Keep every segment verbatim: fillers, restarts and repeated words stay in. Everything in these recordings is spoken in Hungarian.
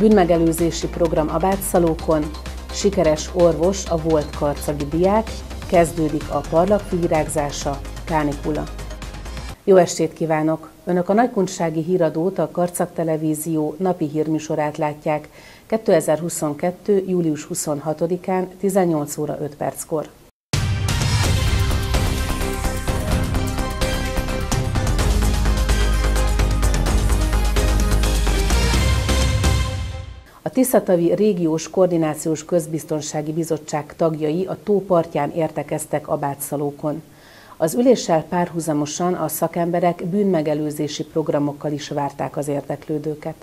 bűnmegelőzési program a Bátszalókon, sikeres orvos a volt karcagi diák, kezdődik a parlagfű virágzása, kánikula. Jó estét kívánok! Önök a Nagykunsági Híradót, a Karcag Televízió napi hírműsorát látják kétezer-huszonkettő. július huszonhatodikán tizennyolc óra öt perckor. A Tiszatavi Régiós Koordinációs Közbiztonsági Bizottság tagjai a tó partján értekeztek a Bátszalókon. Az üléssel párhuzamosan a szakemberek bűnmegelőzési programokkal is várták az érdeklődőket.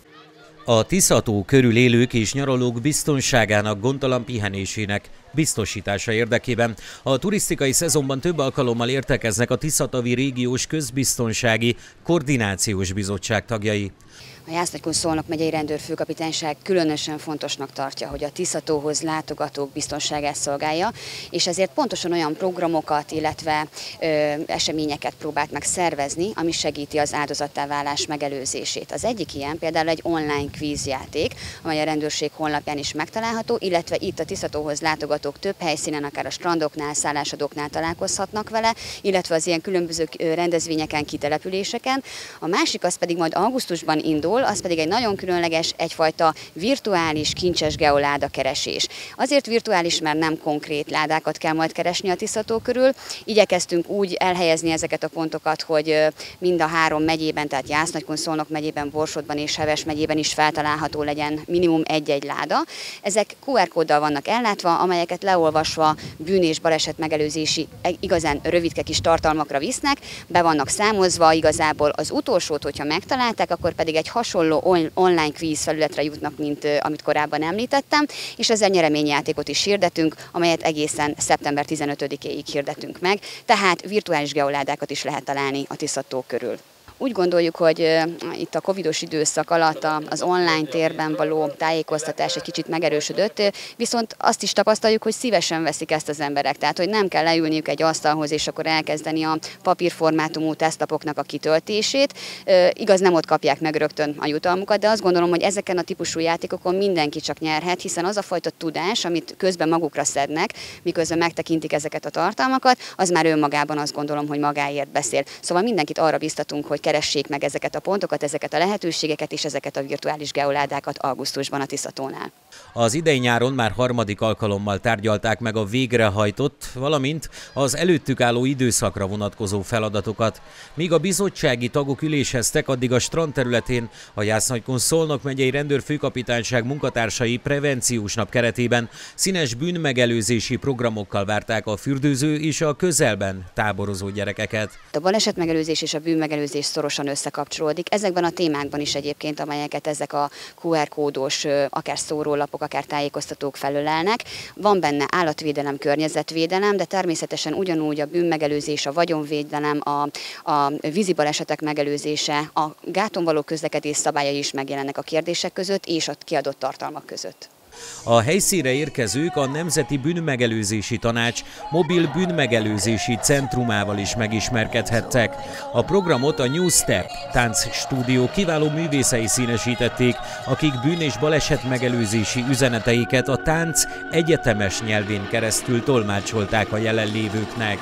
A Tisza-tó körül élők és nyaralók biztonságának, gondtalan pihenésének biztosítása érdekében a turisztikai szezonban több alkalommal értekeznek a Tiszatavi Régiós Közbiztonsági Koordinációs Bizottság tagjai. A Jász-Nagykun-Szolnok megyei rendőrfőkapitányság különösen fontosnak tartja, hogy a Tisza-tóhoz látogatók biztonságát szolgálja, és ezért pontosan olyan programokat, illetve ö, eseményeket próbált meg szervezni, ami segíti az áldozattá válás megelőzését. Az egyik ilyen például egy online kvízjáték, amely a rendőrség honlapján is megtalálható, illetve itt a Tisza-tóhoz látogatók több helyszínen, akár a strandoknál, szállásadóknál találkozhatnak vele, illetve az ilyen különböző rendezvényeken, kitelepüléseken. A másik az pedig majd augusztusban indul, az pedig egy nagyon különleges, egyfajta virtuális kincses geoláda keresés. Azért virtuális, mert nem konkrét ládákat kell majd keresni a Tisza-tó körül. Igyekeztünk úgy elhelyezni ezeket a pontokat, hogy mind a három megyében, tehát Jász-Nagykun-Szolnok megyében, Borsodban és Heves megyében is feltalálható legyen minimum egy-egy láda. Ezek kú er kóddal vannak ellátva, amelyeket leolvasva bűn- és baleset megelőzési igazán rövidke kis tartalmakra visznek, be vannak számozva, igazából az utolsót, hogyha megtalálták, akkor pedig egy hasonló online kvíz felületre jutnak, mint amit korábban említettem, és ezzel nyereményjátékot is hirdetünk, amelyet egészen szeptember tizenötödikéig hirdetünk meg, tehát virtuális geoládákat is lehet találni a Tisza-tó körül. Úgy gondoljuk, hogy uh, itt a covidos időszak alatt az online térben való tájékoztatás egy kicsit megerősödött, viszont azt is tapasztaljuk, hogy szívesen veszik ezt az emberek, tehát hogy nem kell leülniük egy asztalhoz és akkor elkezdeni a papírformátumú tesztlapoknak a kitöltését. Uh, igaz, nem ott kapják meg rögtön a jutalmukat, de azt gondolom, hogy ezeken a típusú játékokon mindenki csak nyerhet, hiszen az a fajta tudás, amit közben magukra szednek, miközben megtekintik ezeket a tartalmakat, az már önmagában azt gondolom, hogy magáért beszél. Szóval mindenkit arra biztatunk, hogy keressék meg ezeket a pontokat, ezeket a lehetőségeket és ezeket a virtuális geoládákat augusztusban a Tisza-tónál. Az idei nyáron már harmadik alkalommal tárgyalták meg a végrehajtott, valamint az előttük álló időszakra vonatkozó feladatokat. Míg a bizottsági tagok üléseztek, addig a strand területén a Jász-Nagykun-Szolnok megyei rendőrfőkapitányság munkatársai prevenciós nap keretében színes bűnmegelőzési programokkal várták a fürdőző és a közelben táborozó gyerekeket. A balesetmegelőzés és a bűnmegelőzés szorosan összekapcsolódik. Ezekben a témákban is egyébként, amelyeket ezek a kú er kódos, akár szórólapok, akár tájékoztatók felölelnek. Van benne állatvédelem, környezetvédelem, de természetesen ugyanúgy a bűnmegelőzés, a vagyonvédelem, a, a vízi balesetek megelőzése, a gáton való közlekedés szabályai is megjelennek a kérdések között és a kiadott tartalmak között. A helyszínre érkezők a Nemzeti Bűnmegelőzési Tanács mobil bűnmegelőzési centrumával is megismerkedhettek. A programot a New Step táncstúdió kiváló művészei színesítették, akik bűn- és balesetmegelőzési üzeneteiket a tánc egyetemes nyelvén keresztül tolmácsolták a jelenlévőknek.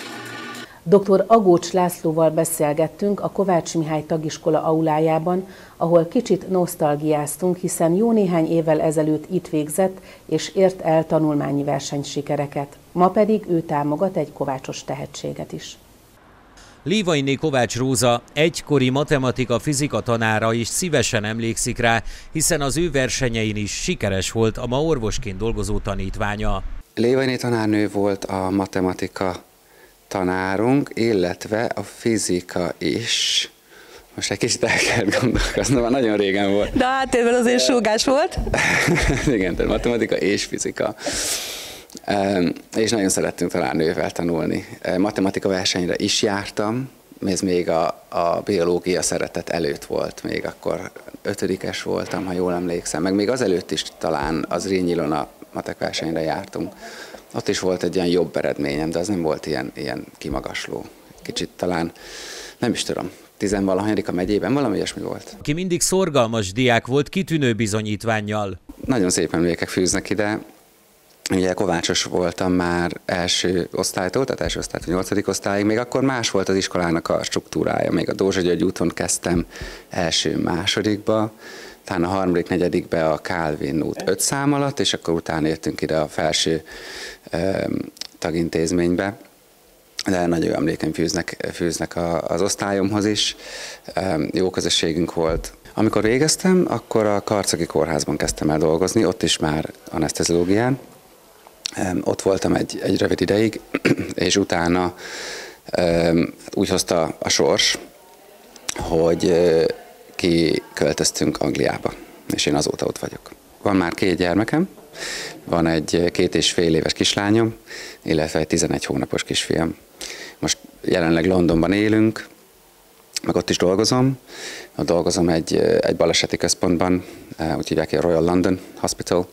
doktor Agócs Lászlóval beszélgettünk a Kovács Mihály Tagiskola aulájában, ahol kicsit nosztalgiáztunk, hiszen jó néhány évvel ezelőtt itt végzett és ért el tanulmányi versenysikereket. Ma pedig ő támogat egy kovácsos tehetséget is. Lévainé Kovács Róza egykori matematika-fizika tanára is szívesen emlékszik rá, hiszen az ő versenyein is sikeres volt a ma orvosként dolgozó tanítványa. Lévainé tanárnő volt a matematika tanárunk, illetve a fizika is. Most egy kicsit el kell gondolkozni, már nagyon régen volt. De a háttérben azért súgás volt. Igen, tehát matematika és fizika. És nagyon szerettünk tanárnővel tanulni. Matematika versenyre is jártam, ez még a, a biológia szeretet előtt volt, még akkor ötödikes voltam, ha jól emlékszem, meg még azelőtt is talán az Rényilon a matek versenyre jártunk. Ott is volt egy ilyen jobb eredményem, de az nem volt ilyen, ilyen kimagasló. Kicsit talán, nem is tudom, tizenvalahanyadik a megyében, valami ilyesmi volt. Ki mindig szorgalmas diák volt, kitűnő bizonyítvánnyal. Nagyon szép emlékek fűznek ide. Ugye kovácsos voltam már első osztálytól, tehát első osztálytól nyolcadik osztályig, még akkor más volt az iskolának a struktúrája. Még a Dózsa György úton kezdtem első-másodikba, utána a harmadik, negyedikbe a Kálvin út öt szám alatt, és akkor utána értünk ide a felső um, tagintézménybe. De nagyon jó emlékeim fűznek, fűznek az osztályomhoz is. Jó közösségünk volt. Amikor végeztem, akkor a Karcagi Kórházban kezdtem el dolgozni, ott is már aneszteziológián. Ott voltam egy, egy rövid ideig, és utána úgy hozta a sors, hogy kiköltöztünk Angliába, és én azóta ott vagyok. Van már két gyermekem, van egy két és fél éves kislányom, illetve egy tizenegy hónapos kisfiam. Most jelenleg Londonban élünk, meg ott is dolgozom. Ott dolgozom egy, egy baleseti központban, úgy hívják ki a Royal London Hospital.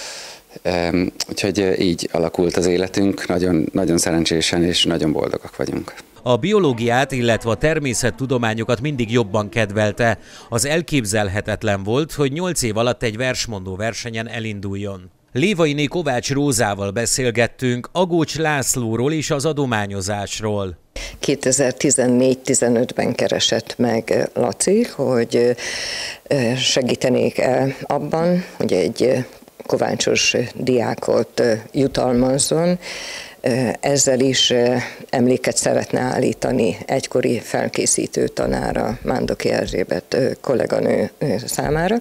Úgyhogy így alakult az életünk, nagyon, nagyon szerencsésen és nagyon boldogak vagyunk. A biológiát, illetve a természettudományokat mindig jobban kedvelte. Az elképzelhetetlen volt, hogy nyolc év alatt egy versmondó versenyen elinduljon. Lévainé Kovács Rózával beszélgettünk Agócs Lászlóról és az adományozásról. kétezer-tizennégy-tizenötben keresett meg Laci, hogy segítenék el abban, hogy egy kovácsos diákot jutalmazzon. Ezzel is emléket szeretne állítani egykori felkészítő tanára, Mándoki Erzsébet kolléganő számára.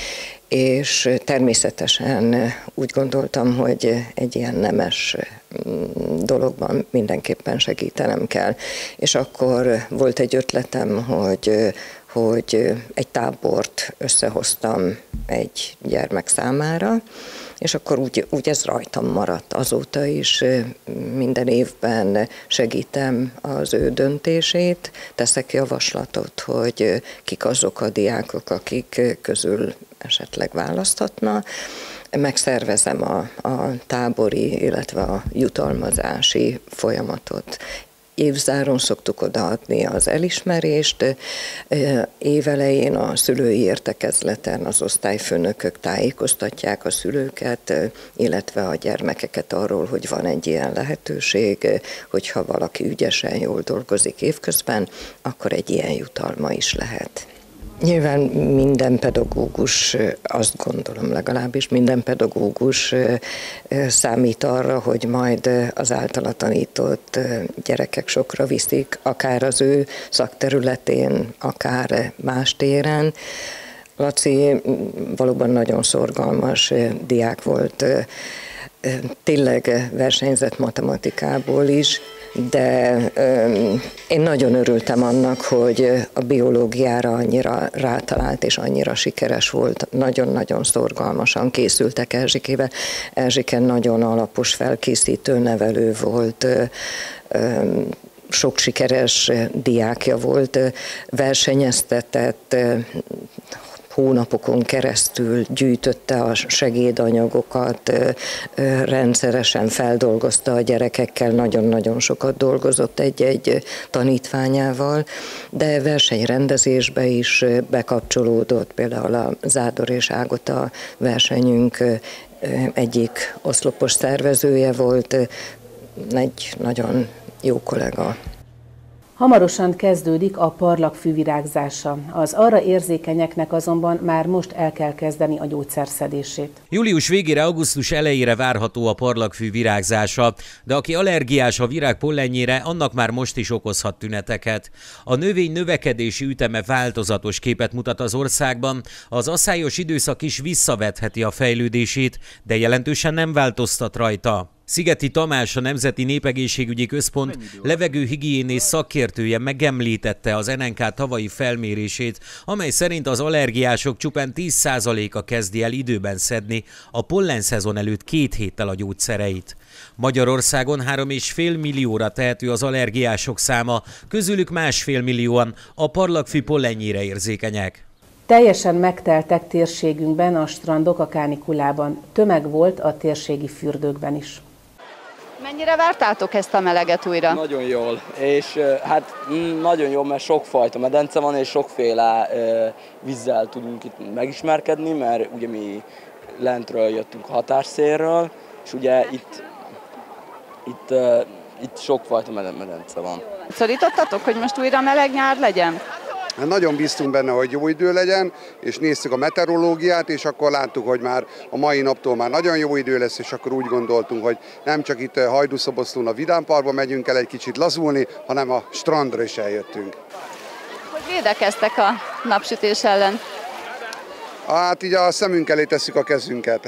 És természetesen úgy gondoltam, hogy egy ilyen nemes dologban mindenképpen segítenem kell. És akkor volt egy ötletem, hogy, hogy egy tábort összehoztam egy gyermek számára, és akkor úgy, úgy ez rajtam maradt. Azóta is minden évben segítem az ő döntését, teszek javaslatot, hogy kik azok a diákok, akik közül esetleg választhatna. Megszervezem a, a tábori, illetve a jutalmazási folyamatot. Évzáron szoktuk odaadni az elismerést, évelején a szülői értekezleten az osztályfőnökök tájékoztatják a szülőket, illetve a gyermekeket arról, hogy van egy ilyen lehetőség, hogyha valaki ügyesen jól dolgozik évközben, akkor egy ilyen jutalma is lehet. Nyilván minden pedagógus, azt gondolom legalábbis, minden pedagógus számít arra, hogy majd az általa tanított gyerekek sokra viszik, akár az ő szakterületén, akár más téren. Laci valóban nagyon szorgalmas diák volt, tényleg versenyzett matematikából is, de én nagyon örültem annak, hogy a biológiára annyira rátalált és annyira sikeres volt. Nagyon-nagyon szorgalmasan készültek Erzsikével. Erzsike nagyon alapos felkészítő nevelő volt, sok sikeres diákja volt, versenyeztetett, hónapokon keresztül gyűjtötte a segédanyagokat, rendszeresen feldolgozta a gyerekekkel, nagyon-nagyon sokat dolgozott egy-egy tanítványával, de versenyrendezésbe is bekapcsolódott, például a Zádor és Ágota versenyünk egyik oszlopos szervezője volt, egy nagyon jó kollega. Hamarosan kezdődik a parlagfű virágzása. Az arra érzékenyeknek azonban már most el kell kezdeni a gyógyszerszedését. Július végére, augusztus elejére várható a parlagfű virágzása, de aki allergiás a virág pollenjére, annak már most is okozhat tüneteket. A növény növekedési üteme változatos képet mutat az országban, az aszályos időszak is visszavetheti a fejlődését, de jelentősen nem változtat rajta. Szigeti Tamás, a Nemzeti Népegészségügyi Központ levegőhigiénész szakértője megemlítette az en en ká tavalyi felmérését, amely szerint az allergiások csupán tíz százaléka kezdi el időben szedni a pollenszezon előtt két héttel a gyógyszereit. Magyarországon három és fél millióra tehető az allergiások száma, közülük másfél millióan a parlagfű pollenjére érzékenyek. Teljesen megteltek térségünkben a strandok a kánikulában. Tömeg volt a térségi fürdőkben is. Mennyire vártátok ezt a meleget újra? Nagyon jól, és hát nagyon jó, mert sokfajta medence van, és sokféle vízzel tudunk itt megismerkedni, mert ugye mi lentről jöttünk határszélről, és ugye itt, itt, itt sokfajta medence van. Szorítottatok, hogy most újra meleg nyár legyen? Hát nagyon bíztunk benne, hogy jó idő legyen, és néztük a meteorológiát, és akkor láttuk, hogy már a mai naptól már nagyon jó idő lesz, és akkor úgy gondoltunk, hogy nem csak itt Hajdúszoboszlón a Vidám Parkba megyünk el egy kicsit lazulni, hanem a strandra is eljöttünk. Hogy védekeztek a napsütés ellen? Hát így a szemünk elé tesszük a kezünket.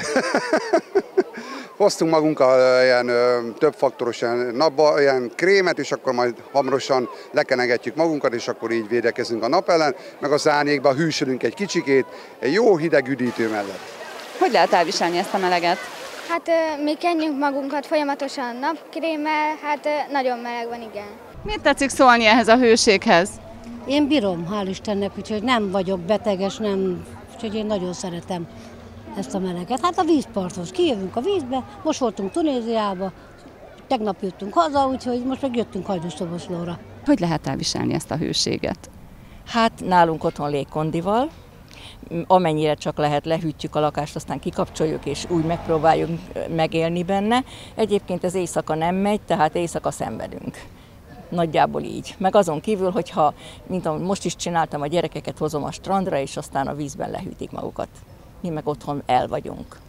Hoztunk magunkkal ilyen többfaktoros ilyen, napba, ilyen krémet, és akkor majd hamarosan lekenegetjük magunkat, és akkor így védekezünk a nap ellen, meg az árnyékban hűsölünk egy kicsikét, egy jó hideg üdítő mellett. Hogy lehet elviselni ezt a meleget? Hát mi kenjünk magunkat folyamatosan napkrémmel, hát nagyon meleg van, igen. Miért tetszik szólni ehhez a hőséghez? Én bírom, hál' Istennek, úgyhogy nem vagyok beteges, nem, úgyhogy én nagyon szeretem ezt a meleget. Hát a vízparthoz kijövünk a vízbe, most voltunk Tunéziába, tegnap jöttünk haza, úgyhogy most meg jöttünk Hajdúszoboszlóra. Hogy lehet elviselni ezt a hőséget? Hát nálunk otthon légkondival, amennyire csak lehet lehűtjük a lakást, aztán kikapcsoljuk és úgy megpróbáljuk megélni benne. Egyébként ez éjszaka nem megy, tehát éjszaka szenvedünk. Nagyjából így. Meg azon kívül, hogyha, mint ahogy most is csináltam, a gyerekeket hozom a strandra, és aztán a vízben lehűtik magukat. Mi meg otthon el vagyunk.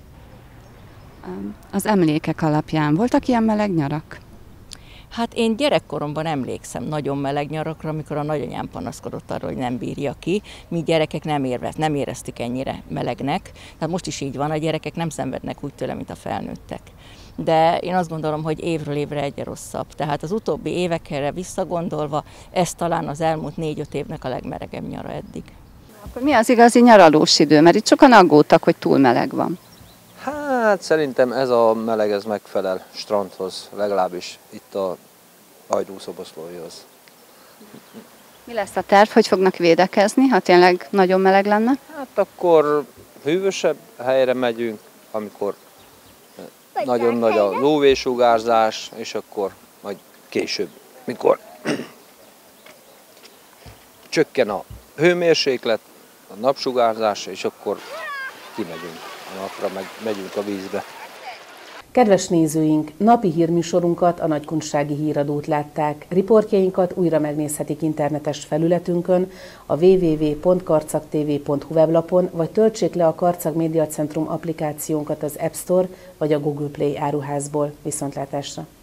Az emlékek alapján voltak ilyen meleg nyarak? Hát én gyerekkoromban emlékszem nagyon meleg nyarakra, amikor a nagyanyám panaszkodott arról, hogy nem bírja ki. Mi gyerekek nem, érvez, nem éreztük ennyire melegnek. Tehát most is így van, a gyerekek nem szenvednek úgy tőle, mint a felnőttek. De én azt gondolom, hogy évről évre egyre rosszabb. Tehát az utóbbi évekre visszagondolva, ez talán az elmúlt négy-öt évnek a legmelegebb nyara eddig. Akkor mi az igazi nyaralós idő? Mert itt sokan aggódtak, hogy túl meleg van. Hát szerintem ez a meleg ez megfelel strandhoz, legalábbis itt a Hajdúszoboszlóihoz. Mi lesz a terv, hogy fognak védekezni, ha tényleg nagyon meleg lenne? Hát akkor hűvösebb helyre megyünk, amikor nagyon nagy a lóvésugárzás, és akkor majd később, mikor csökken a hőmérséklet, a napsugárzás, és akkor kimegyünk a napra, meg megyünk a vízbe. Kedves nézőink, napi hírműsorunkat, a Nagykunsági Híradót látták. Riportjainkat újra megnézhetik internetes felületünkön, a double-u double-u double-u pont karcag t v pont hu weblapon, vagy töltsék le a Karcag Média Centrum applikációnkat az App Store vagy a Google Play áruházból. Viszontlátásra!